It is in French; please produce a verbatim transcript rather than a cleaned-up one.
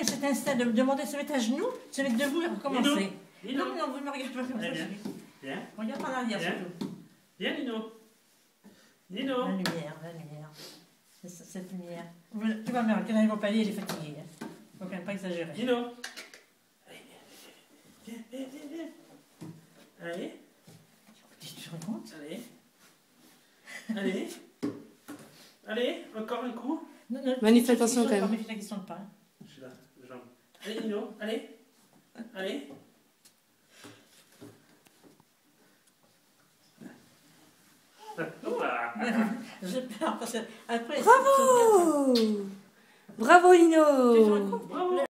fait cet instinct de me demander de se mettre à genoux, de se mettre debout et recommencer. Lino. Non, non, vous ne me regardez pas comme ça. Viens. Viens. Regarde par l'arrière Viens. surtout. Viens, Lino. Lino. La lumière, la lumière. C'est ça, cette lumière. Tu vas me regarder, il ne va pas aller, il est fatigué. Il ne faut quand même pas exagérer. Lino. Allez, viens, viens, viens, viens, viens. Allez. Tu te rends compte? Allez. Allez. Allez, encore un coup. Non, non, Manu, fais attention quand même. Mais fais la question de pas. Je suis là, jambe. Allez, Lino, allez. Allez. Oula. J'ai peur parce que après. Bravo! Bravo Tu te rends Lino! compte?